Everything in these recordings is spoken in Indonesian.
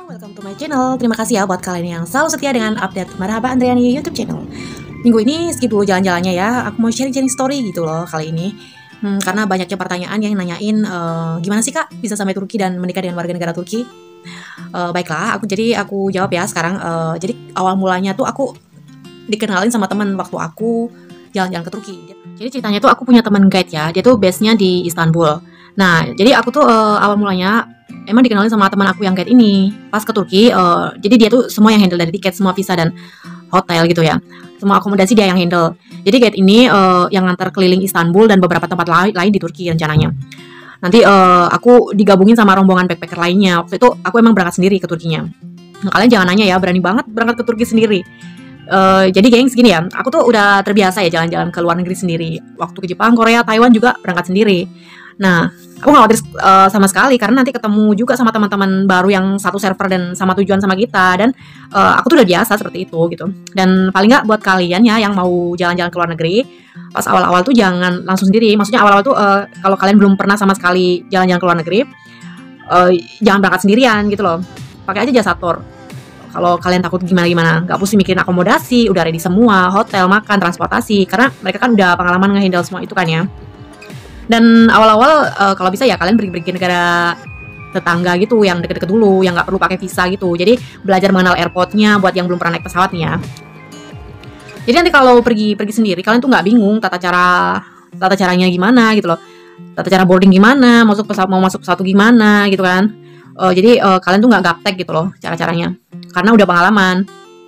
welcome to my channel. Terima kasih ya buat kalian yang selalu setia dengan update Marhaba Andriani YouTube channel. Minggu ini skip dulu jalan-jalannya ya. Aku mau sharing story gitu loh kali ini. Karena banyaknya pertanyaan yang nanyain gimana sih kak bisa sampai Turki dan menikah dengan warga negara Turki. Baiklah, aku jawab ya sekarang. Jadi awal mulanya tuh aku dikenalin sama teman waktu aku jalan-jalan ke Turki. Jadi ceritanya tuh aku punya teman guide ya. Dia tuh base-nya di Istanbul. Nah, jadi aku tuh awal mulanya emang dikenalin sama teman aku yang guide ini pas ke Turki. Jadi dia tuh semua yang handle dari tiket, semua visa dan hotel gitu ya. Semua akomodasi dia yang handle. Jadi guide ini yang ngantar keliling Istanbul dan beberapa tempat lain di Turki rencananya. Nanti aku digabungin sama rombongan backpacker lainnya. Waktu itu aku emang berangkat sendiri ke Turkinya. Nah, kalian jangan nanya ya, berani banget berangkat ke Turki sendiri. Jadi gengs gini ya, aku tuh udah terbiasa ya jalan-jalan ke luar negeri sendiri. Waktu ke Jepang, Korea, Taiwan juga berangkat sendiri. Nah, aku gak khawatir sama sekali karena nanti ketemu juga sama teman-teman baru yang satu server dan sama tujuan sama kita. Dan aku tuh udah biasa seperti itu gitu. Dan paling gak buat kalian ya yang mau jalan-jalan ke luar negeri, pas awal-awal tuh jangan langsung sendiri. Maksudnya awal-awal tuh kalau kalian belum pernah sama sekali jalan-jalan ke luar negeri, jangan berangkat sendirian gitu loh. Pakai aja jasa tour. Kalau kalian takut gimana-gimana, gak pusing mikirin akomodasi, udah ready semua, hotel, makan, transportasi. Karena mereka kan udah pengalaman ngehandle semua itu kan ya. Dan awal-awal kalau bisa ya kalian pergi-pergi negara tetangga gitu, yang deket-deket dulu, yang gak perlu pakai visa gitu. Jadi belajar mengenal airportnya buat yang belum pernah naik pesawat nih ya. Jadi nanti kalau pergi sendiri, kalian tuh gak bingung tata caranya gimana gitu loh. Tata cara boarding gimana, mau masuk pesawat gimana gitu kan. Jadi kalian tuh gak gaptek gitu loh cara-caranya. Karena udah pengalaman.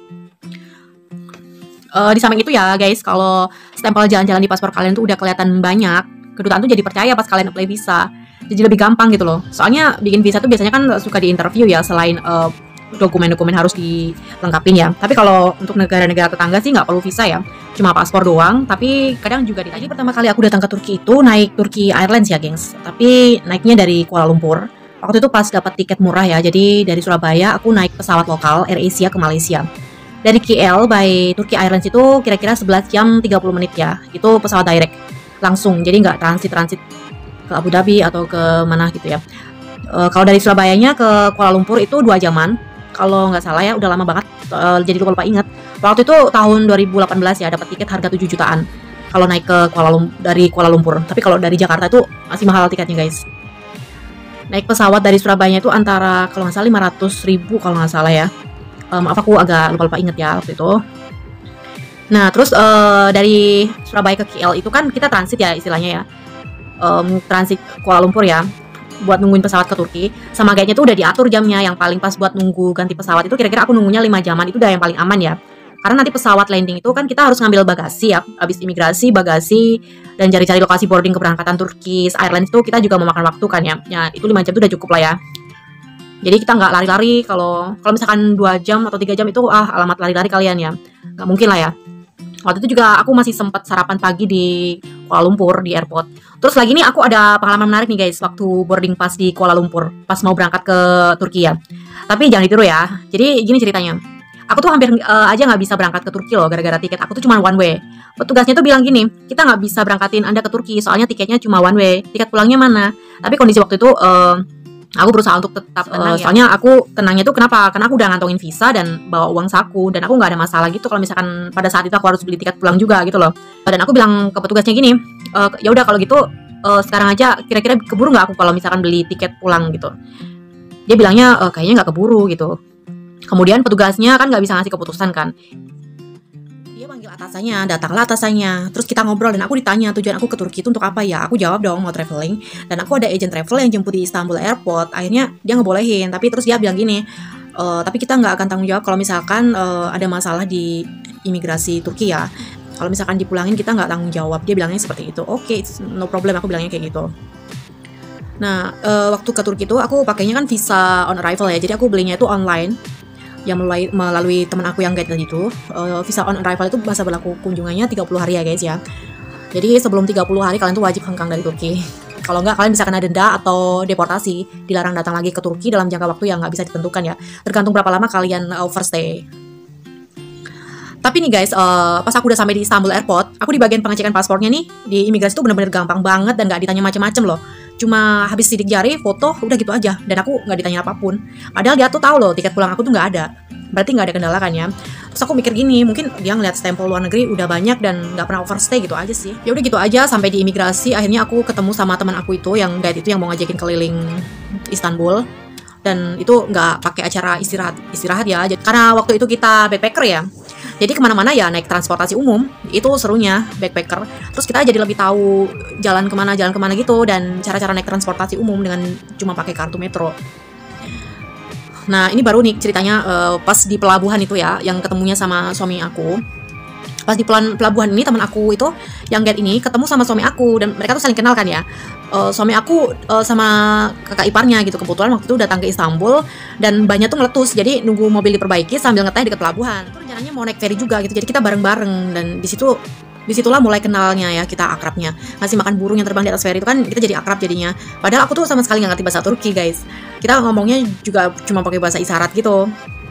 Di samping itu ya guys, kalau stempel jalan-jalan di paspor kalian tuh udah kelihatan banyak, kedutaan tuh jadi percaya pas kalian apply visa. Jadi lebih gampang gitu loh. Soalnya bikin visa tuh biasanya kan suka di interview ya, selain dokumen-dokumen harus dilengkapin ya. Tapi kalau untuk negara-negara tetangga sih nggak perlu visa ya, cuma paspor doang. Tapi kadang juga ditanya. Pertama kali aku datang ke Turki itu naik Turki Airlines ya gengs. Tapi naiknya dari Kuala Lumpur. Waktu itu pas dapat tiket murah ya, jadi dari Surabaya aku naik pesawat lokal AirAsia ke Malaysia. Dari KL by Turki Airlines itu kira-kira 11 jam 30 menit ya. Itu pesawat direct langsung, jadi nggak transit ke Abu Dhabi atau ke mana gitu ya. Kalau dari Surabayanya ke Kuala Lumpur itu 2 jaman. Kalau nggak salah ya, udah lama banget, jadi lupa ingat. Waktu itu tahun 2018 ya, dapat tiket harga 7 jutaan kalau naik ke dari Kuala Lumpur. Tapi kalau dari Jakarta itu masih mahal tiketnya guys. Naik pesawat dari Surabaya itu antara kalau nggak salah 500.000 kalau nggak salah ya. Maaf aku agak lupa inget ya waktu itu. Nah terus dari Surabaya ke KL itu kan kita transit ya istilahnya ya, transit Kuala Lumpur ya, buat nungguin pesawat ke Turki. Sama guide-nya tuh udah diatur jamnya, yang paling pas buat nunggu ganti pesawat itu kira-kira aku nunggunya 5 jaman, itu udah yang paling aman ya. Karena nanti pesawat landing itu kan kita harus ngambil bagasi ya, habis imigrasi, bagasi, dan cari-cari lokasi boarding keberangkatan Turkish Airlines itu kita juga memakan waktu kan ya. Ya itu 5 jam itu udah cukup lah ya. Jadi kita nggak lari-lari, kalau misalkan 2 jam atau 3 jam itu alamat lari-lari kalian ya. Nggak mungkin lah ya. Waktu itu juga aku masih sempat sarapan pagi di Kuala Lumpur di airport. Terus lagi nih aku ada pengalaman menarik nih guys waktu boarding pas di Kuala Lumpur, pas mau berangkat ke Turki ya. Tapi jangan ditiru ya. Jadi gini ceritanya. Aku tuh hampir aja nggak bisa berangkat ke Turki loh gara-gara tiket aku tuh cuma one way. Petugasnya tuh bilang gini, kita nggak bisa berangkatin Anda ke Turki soalnya tiketnya cuma one way. Tiket pulangnya mana? Tapi kondisi waktu itu aku berusaha untuk tetap tenang ya. Soalnya aku tenangnya tuh kenapa? Karena aku udah ngantongin visa dan bawa uang saku, dan aku nggak ada masalah gitu kalau misalkan pada saat itu aku harus beli tiket pulang juga gitu loh. Dan aku bilang ke petugasnya gini, ya udah kalau gitu sekarang aja kira-kira keburu nggak aku kalau misalkan beli tiket pulang gitu. Dia bilangnya kayaknya nggak keburu gitu. Kemudian petugasnya kan nggak bisa ngasih keputusan kan. Dia panggil atasannya, datanglah atasannya. Terus kita ngobrol dan aku ditanya tujuan aku ke Turki itu untuk apa ya. Aku jawab dong mau traveling. Dan aku ada agent travel yang jemput di Istanbul Airport. Akhirnya dia ngebolehin. Tapi terus dia bilang gini, tapi kita nggak akan tanggung jawab kalau misalkan ada masalah di imigrasi Turki ya. Kalau misalkan dipulangin kita nggak tanggung jawab. Dia bilangnya seperti itu. Oke, no problem, aku bilangnya kayak gitu. Nah waktu ke Turki itu aku pakainya kan visa on arrival ya. Jadi aku belinya itu online, yang melalui teman aku yang guide tadi itu. Visa on arrival itu masa berlaku kunjungannya 30 hari ya guys ya. Jadi sebelum 30 hari kalian tuh wajib hengkang dari Turki. Kalau nggak kalian bisa kena denda atau deportasi, dilarang datang lagi ke Turki dalam jangka waktu yang nggak bisa ditentukan ya. Tergantung berapa lama kalian overstay. Tapi nih guys, pas aku udah sampai di Istanbul Airport, aku di bagian pengecekan paspornya nih, di imigrasi tuh bener-bener gampang banget dan nggak ditanya macem-macem loh. cuma habis sidik jari, foto, udah gitu aja. Dan aku nggak ditanya apapun. Padahal dia tuh tahu loh tiket pulang aku tuh nggak ada. Berarti nggak ada kendala kan ya. Terus aku mikir gini, mungkin dia ngeliat stempel luar negeri udah banyak dan nggak pernah overstay gitu aja sih. Ya udah gitu aja sampai di imigrasi. Akhirnya aku ketemu sama teman aku itu yang guide itu yang mau ngajakin keliling Istanbul. Dan itu nggak pakai acara istirahat ya. Karena waktu itu kita backpacker ya. Jadi kemana-mana ya naik transportasi umum, itu serunya backpacker. Terus kita jadi lebih tahu jalan kemana gitu, dan cara-cara naik transportasi umum dengan cuma pakai kartu metro. Nah ini baru nih ceritanya pas di pelabuhan itu ya, yang ketemunya sama suami aku. Pas di pelabuhan ini teman aku itu yang guide ini ketemu sama suami aku, dan mereka tuh saling kenal kan ya. Suami aku sama kakak iparnya gitu, kebetulan waktu itu datang ke Istanbul dan banyak tuh meletus, jadi nunggu mobil diperbaiki sambil ngeteh dekat pelabuhan. Itu rencananya mau naik ferry juga gitu, jadi kita bareng-bareng, dan disitulah mulai kenalnya ya, kita akrabnya. Ngasih makan burung yang terbang di atas ferry itu kan kita jadi akrab jadinya. Padahal aku tuh sama sekali nggak ngerti bahasa Turki guys. Kita ngomongnya juga cuma pakai bahasa isyarat gitu.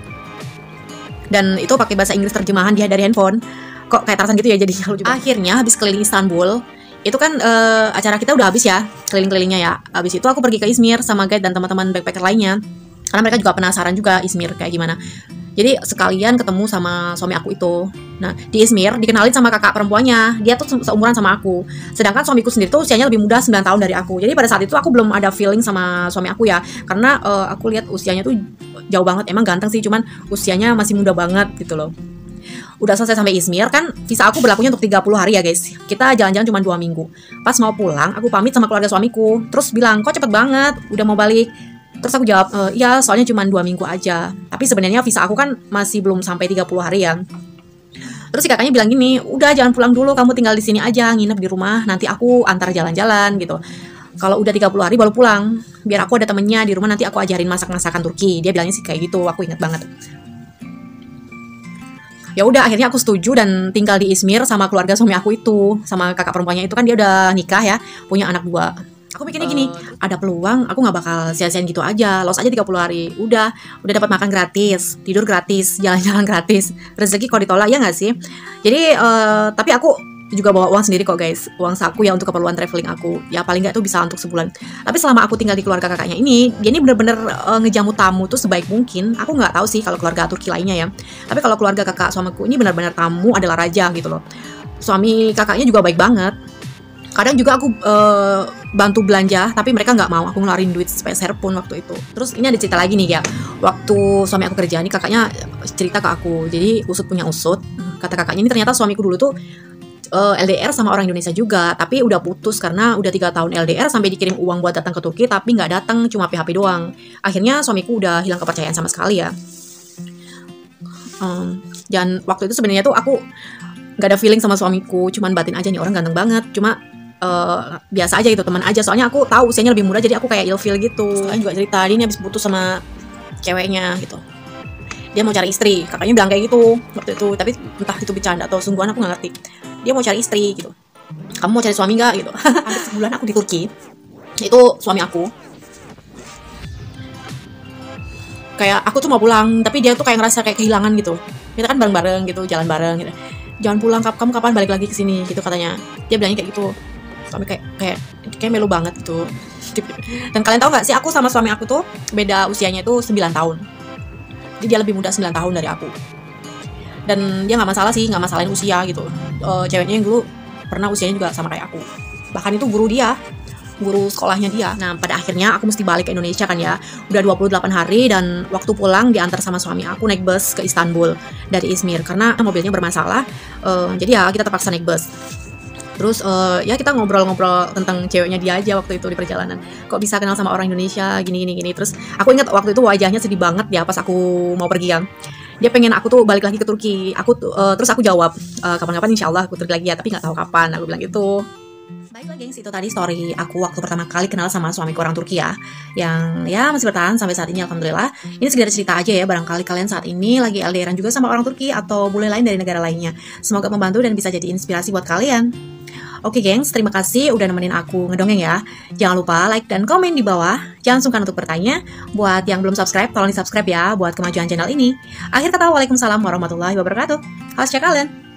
Dan itu pakai bahasa Inggris terjemahan dia dari handphone. Kok kayak Tarzan gitu ya jadi halu juga. Akhirnya habis keliling Istanbul, itu kan acara kita udah habis ya, keliling-kelilingnya ya. Habis itu aku pergi ke Izmir sama guide dan teman-teman backpacker lainnya. Karena mereka juga penasaran juga Izmir kayak gimana. Jadi sekalian ketemu sama suami aku itu. Nah, di Izmir dikenalin sama kakak perempuannya. Dia tuh seumuran sama aku. Sedangkan suamiku sendiri tuh usianya lebih muda 9 tahun dari aku. Jadi pada saat itu aku belum ada feeling sama suami aku ya. Karena aku lihat usianya tuh jauh banget. Emang ganteng sih, cuman usianya masih muda banget gitu loh. Udah selesai sampai Izmir kan, visa aku berlakunya untuk 30 hari ya guys. Kita jalan-jalan cuma 2 minggu. Pas mau pulang, aku pamit sama keluarga suamiku. Terus bilang, kok cepet banget, udah mau balik. Terus aku jawab, iya soalnya cuma 2 minggu aja. Tapi sebenarnya visa aku kan masih belum sampai 30 hari ya. Terus si kakaknya bilang gini, udah jangan pulang dulu, kamu tinggal di sini aja, nginep di rumah, nanti aku antar jalan-jalan gitu. Kalau udah 30 hari baru pulang, biar aku ada temennya di rumah, nanti aku ajarin masak-masakan Turki. Dia bilangnya sih kayak gitu, aku inget banget. Ya udah akhirnya aku setuju dan tinggal di Izmir sama keluarga suami aku itu, sama kakak perempuannya itu kan dia udah nikah ya, punya anak 2. Aku mikirnya gini, ada peluang aku nggak bakal sia-siain gitu aja, los aja 30 hari, udah dapat makan gratis, tidur gratis, jalan-jalan gratis, rezeki kok ditolak ya nggak sih? Jadi tapi aku juga bawa uang sendiri kok guys, uang saku ya untuk keperluan traveling aku, ya paling nggak tuh bisa untuk sebulan. Tapi selama aku tinggal di keluarga kakaknya ini, dia ini bener-bener ngejamu tamu tuh sebaik mungkin. Aku nggak tahu sih kalau keluarga Turki lainnya ya, tapi kalau keluarga kakak suamiku ini benar-benar tamu adalah raja gitu loh. Suami kakaknya juga baik banget. Kadang juga aku bantu belanja, tapi mereka nggak mau aku ngeluarin duit sepeser pun waktu itu. Terus ini ada cerita lagi nih ya, waktu suami aku kerja nih kakaknya cerita ke aku, jadi usut punya usut, kata kakaknya ini ternyata suamiku dulu tuh LDR sama orang Indonesia juga, tapi udah putus karena udah 3 tahun LDR sampai dikirim uang buat datang ke Turki, tapi nggak datang, cuma PHP doang. Akhirnya suamiku udah hilang kepercayaan sama sekali ya. Dan waktu itu sebenarnya tuh aku nggak ada feeling sama suamiku, cuman batin aja nih orang ganteng banget, cuma biasa aja gitu, teman aja. Soalnya aku tahu usianya lebih muda, jadi aku kayak ilfeel gitu. Soalnya juga cerita dia ini habis putus sama ceweknya gitu. Dia mau cari istri, kakaknya bilang kayak gitu waktu itu, tapi entah itu bercanda atau sungguhan aku nggak ngerti. Dia mau cari istri gitu. Kamu mau cari suami nggak gitu? Hampir sebulan aku di Turki. Itu suami aku. Kayak aku tuh mau pulang, tapi dia tuh kayak ngerasa kayak kehilangan gitu. Kita kan bareng-bareng gitu, jalan bareng gitu. Jangan pulang, kamu kapan balik lagi ke sini gitu katanya. Dia bilangnya kayak gitu. Suami kayak melu banget gitu. Dan kalian tahu nggak sih, aku sama suami aku tuh beda usianya itu 9 tahun. Jadi dia lebih muda 9 tahun dari aku. Dan dia nggak masalah sih, nggak masalahin usia gitu. Ceweknya yang dulu pernah usianya juga sama kayak aku. Bahkan itu guru sekolahnya dia. Nah pada akhirnya aku mesti balik ke Indonesia kan ya. Udah 28 hari dan waktu pulang diantar sama suami aku naik bus ke Istanbul dari Izmir. Karena mobilnya bermasalah, jadi ya kita terpaksa naik bus. Terus ya kita ngobrol-ngobrol tentang ceweknya dia aja waktu itu di perjalanan. Kok bisa kenal sama orang Indonesia gini. Terus aku ingat waktu itu wajahnya sedih banget ya pas aku mau pergi ya. Dia pengen aku tuh balik lagi ke Turki. Terus aku jawab, kapan-kapan insya Allah aku Turki lagi ya, tapi nggak tahu kapan. Aku bilang gitu. Baiklah gengs, itu tadi story aku waktu pertama kali kenal sama suamiku orang Turki ya, yang ya masih bertahan sampai saat ini alhamdulillah. Ini sekedar cerita aja ya, barangkali kalian saat ini lagi LDRan juga sama orang Turki atau bule lain dari negara lainnya. Semoga membantu dan bisa jadi inspirasi buat kalian. Oke gengs, terima kasih udah nemenin aku ngedongeng ya. Jangan lupa like dan komen di bawah. Jangan sungkan untuk bertanya. Buat yang belum subscribe, tolong di subscribe ya buat kemajuan channel ini. Akhir kata, waalaikumsalam warahmatullahi wabarakatuh. How's ya kalian?